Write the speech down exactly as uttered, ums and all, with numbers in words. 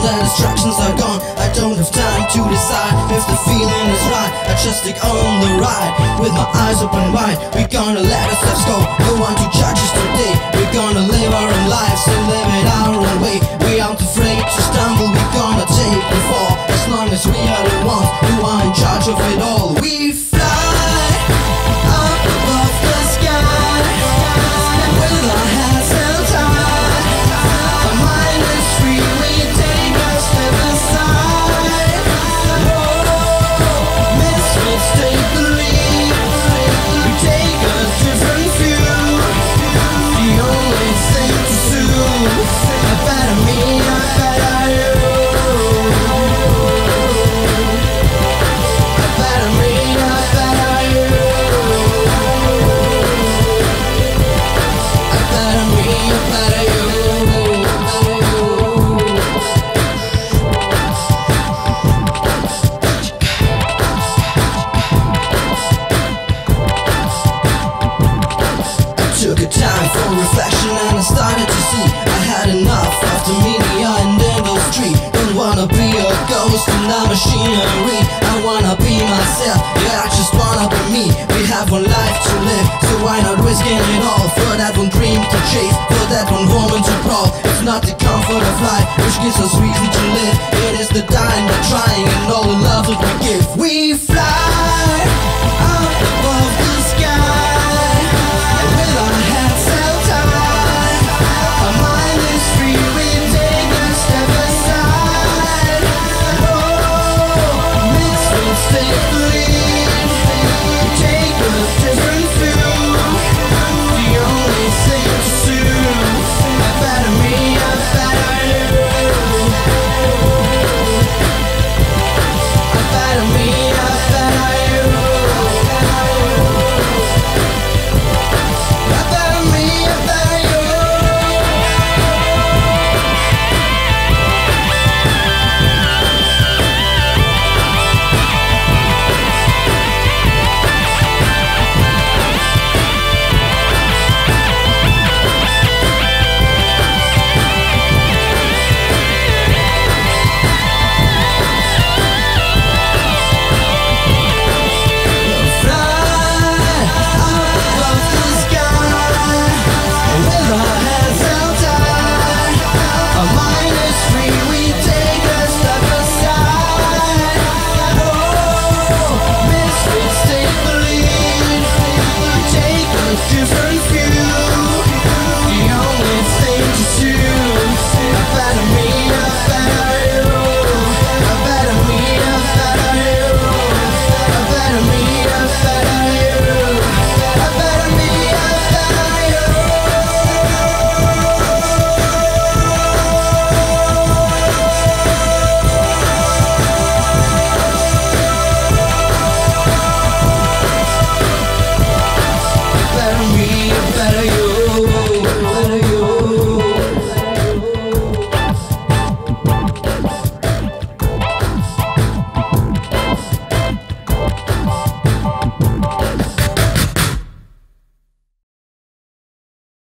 the distractions are gone. I don't have time to decide if the feeling is right. I just stick on the ride with my eyes open wide. We're gonna let ourselves go, no one to judge us today. We're gonna live our own lives and live it our own way. We aren't afraid to stumble, we're gonna take the fall. As long as we are the ones who are in charge of it all. We fly up above the sky with our hands held high. Our mind is free, we take a step aside. Whoa, misfits take the lead. We take a different view. The only thing to soothe a better me, a better you. A better me, a better you. A better me, a better you. Took a time for reflection and I started to see I had enough of the media and industry. Don't wanna be a ghost in the machinery. I wanna be myself, yeah, I just wanna be me. We have one life to live, so why not risking it all? For that one dream to chase, for that one woman to crawl. It's not the comfort of life which gives us reason to live.